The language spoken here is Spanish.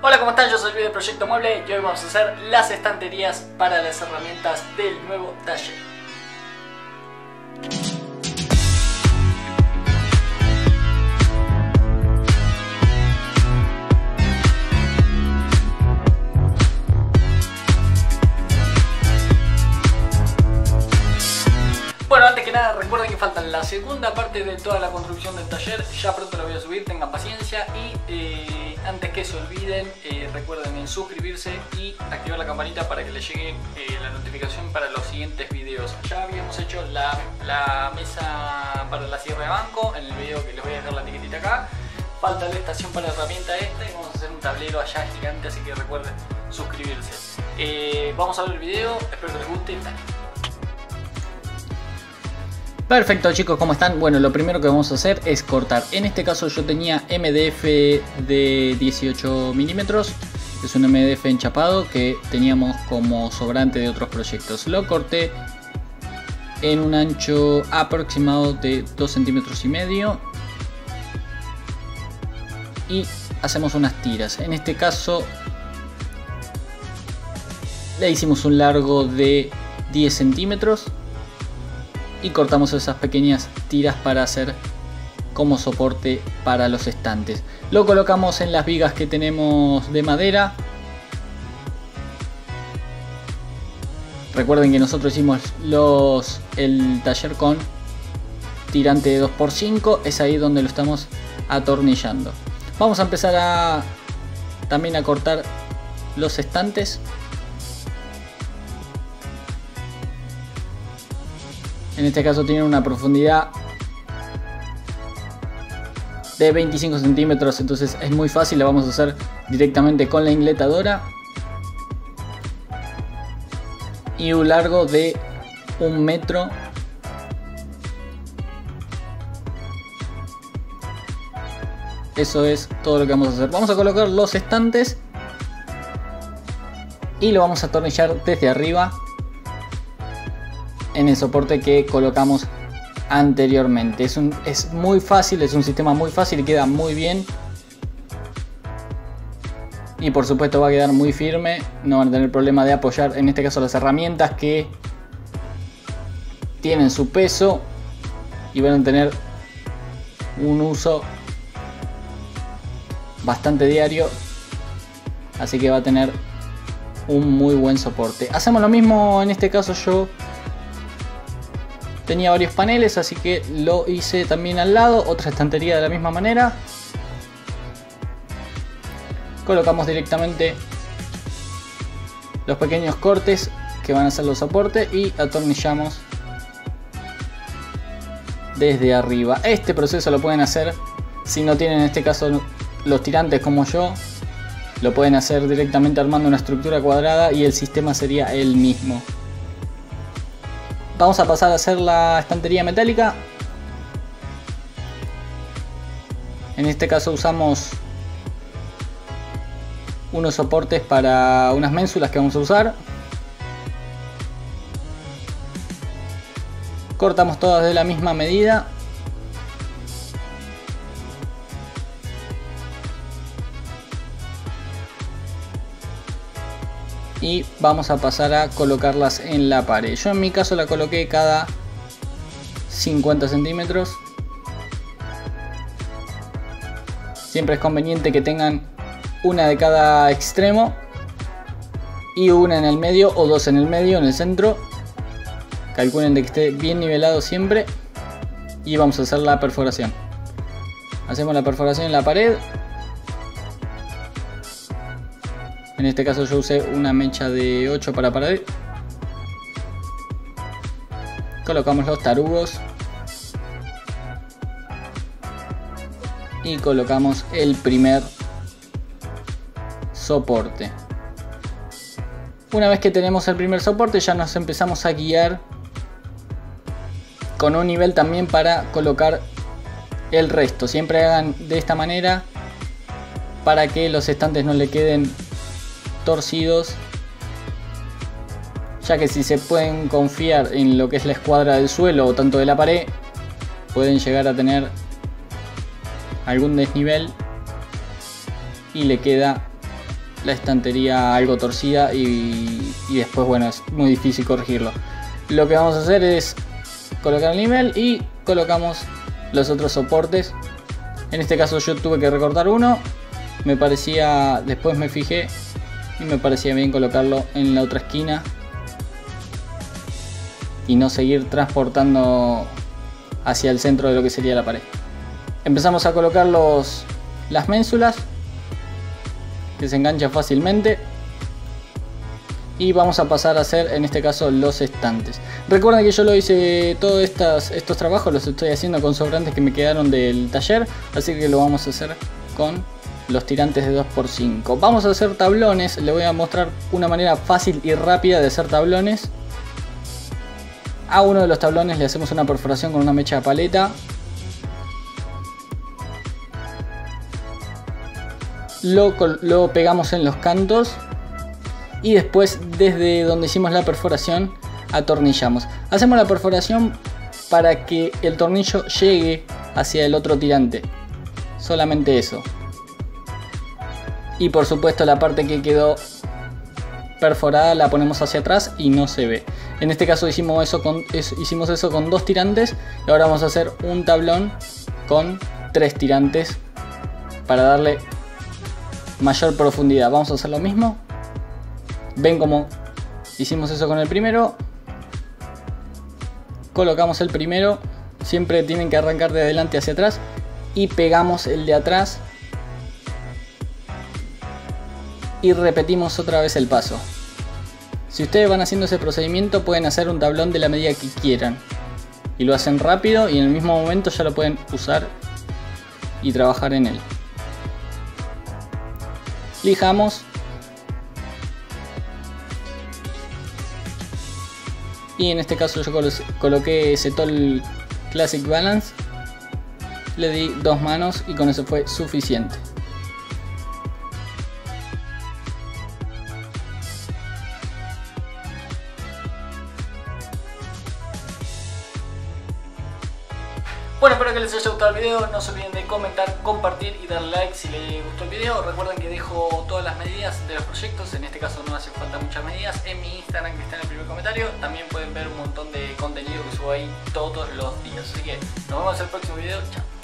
Hola, ¿cómo están? Yo soy Luis de Proyecto Mueble y hoy vamos a hacer las estanterías para las herramientas del nuevo taller. Bueno, antes que nada recuerden que falta la segunda parte de toda la construcción del taller. Ya pronto la voy a subir, tengan paciencia y antes que se olviden, recuerden en suscribirse y activar la campanita para que les llegue la notificación para los siguientes videos. Ya habíamos hecho la mesa para la sierra de banco en el video que les voy a dejar la etiquetita acá. Falta la estación para la herramienta esta y vamos a hacer un tablero allá gigante, así que recuerden suscribirse. Vamos a ver el video, espero que les guste. Perfecto, chicos, ¿cómo están? Bueno, lo primero que vamos a hacer es cortar. En este caso yo tenía MDF de 18 milímetros. Es un MDF enchapado que teníamos como sobrante de otros proyectos. Lo corté en un ancho aproximado de 2,5 centímetros y hacemos unas tiras. En este caso le hicimos un largo de 10 centímetros y cortamos esas pequeñas tiras para hacer como soporte para los estantes. Lo colocamos en las vigas que tenemos de madera. Recuerden que nosotros hicimos el taller con tirante de 2x5, es ahí donde lo estamos atornillando. Vamos a empezar también a cortar los estantes. En este caso tiene una profundidad de 25 centímetros, entonces es muy fácil, la vamos a hacer directamente con la ingletadora. Y un largo de 1 metro. Eso es todo lo que vamos a hacer. Vamos a colocar los estantes y lo vamos a atornillar desde arriba en el soporte que colocamos anteriormente. Es muy fácil, es un sistema muy fácil y queda muy bien. Y por supuesto va a quedar muy firme, no van a tener problema de apoyar, en este caso las herramientas que tienen su peso y van a tener un uso bastante diario, así que va a tener un muy buen soporte. Hacemos lo mismo, en este caso yo tenía varios paneles, así que lo hice también al lado, otra estantería de la misma manera. Colocamos directamente los pequeños cortes que van a ser los soportes y atornillamos desde arriba. Este proceso lo pueden hacer si no tienen, en este caso, los tirantes como yo. Lo pueden hacer directamente armando una estructura cuadrada y el sistema sería el mismo. Vamos a pasar a hacer la estantería metálica. En este caso usamos unos soportes para unas ménsulas que vamos a usar. Cortamos todas de la misma medida. Y vamos a pasar a colocarlas en la pared. Yo en mi caso la coloqué cada 50 centímetros. Siempre es conveniente que tengan una de cada extremo y una en el medio o dos en el medio, en el centro. Calculen de que esté bien nivelado siempre. Y vamos a hacer la perforación. Hacemos la perforación en la pared. En este caso yo usé una mecha de 8 para pared. Colocamos los tarugos. Y colocamos el primer soporte. Una vez que tenemos el primer soporte ya nos empezamos a guiar con un nivel también para colocar el resto. Siempre hagan de esta manera para que los estantes no le queden torcidos, ya que si se pueden confiar en lo que es la escuadra del suelo o tanto de la pared, pueden llegar a tener algún desnivel y le queda la estantería algo torcida y después, bueno, es muy difícil corregirlo. Lo que vamos a hacer es colocar el nivel y colocamos los otros soportes. En este caso yo tuve que recortar uno, me parecía, después me fijé y me parecía bien colocarlo en la otra esquina y no seguir transportando hacia el centro de lo que sería la pared. Empezamos a colocar las ménsulas, que se enganchan fácilmente, y vamos a pasar a hacer en este caso los estantes. Recuerden que yo lo hice, todos estos trabajos los estoy haciendo con sobrantes que me quedaron del taller, así que lo vamos a hacer con los tirantes de 2×5. Vamos a hacer tablones, les voy a mostrar una manera fácil y rápida de hacer tablones. A uno de los tablones le hacemos una perforación con una mecha de paleta. Lo pegamos en los cantos y después desde donde hicimos la perforación atornillamos. Hacemos la perforación para que el tornillo llegue hacia el otro tirante. Solamente eso. Y por supuesto la parte que quedó perforada la ponemos hacia atrás y no se ve. En este caso hicimos eso con 2 tirantes y ahora vamos a hacer un tablón con 3 tirantes para darle mayor profundidad. Vamos a hacer lo mismo. Ven como hicimos eso con el primero. Colocamos el primero, siempre tienen que arrancar de adelante hacia atrás y pegamos el de atrás y repetimos otra vez el paso. Si ustedes van haciendo ese procedimiento pueden hacer un tablón de la medida que quieran y lo hacen rápido y en el mismo momento ya lo pueden usar y trabajar en él. Lijamos y en este caso yo coloqué Setol Classic Balance, le di 2 manos y con eso fue suficiente. Bueno, espero que les haya gustado el video, no se olviden de comentar, compartir y darle like si les gustó el video. Recuerden que dejo todas las medidas de los proyectos, en este caso no hace falta muchas medidas, en mi Instagram que está en el primer comentario. También pueden ver un montón de contenido que subo ahí todos los días. Así que nos vemos en el próximo video, chao.